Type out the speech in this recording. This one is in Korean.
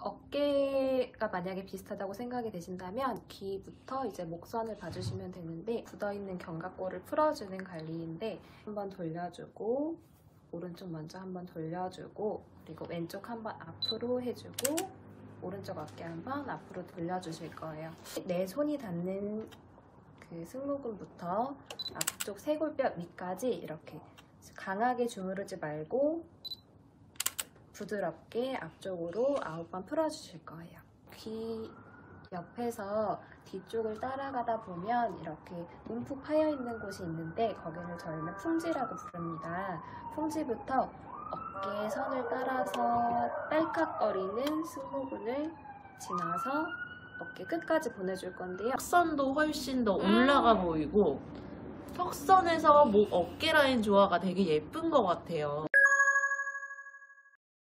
어깨가 만약에 비슷하다고 생각이 되신다면 귀부터 이제 목선을 봐주시면 되는데, 굳어있는 견갑골을 풀어주는 관리인데, 한번 돌려주고 오른쪽 먼저 한번 돌려주고, 그리고 왼쪽 한번 앞으로 해주고 오른쪽 어깨 한번 앞으로 돌려주실 거예요. 내 손이 닿는 그 승모근부터 앞쪽 쇄골뼈 밑까지 이렇게 강하게 주무르지 말고 부드럽게 앞쪽으로 9번 풀어주실 거예요. 귀 옆에서 뒤쪽을 따라가다 보면 이렇게 움푹 파여있는 곳이 있는데, 거기를 저희는 풍지라고 부릅니다. 풍지부터 어깨 선을 따라서 딸깍거리는 승모근을 지나서 어깨 끝까지 보내줄 건데요. 턱선도 훨씬 더 올라가 보이고 턱선에서 목 어깨 라인 조화가 되게 예쁜 것 같아요.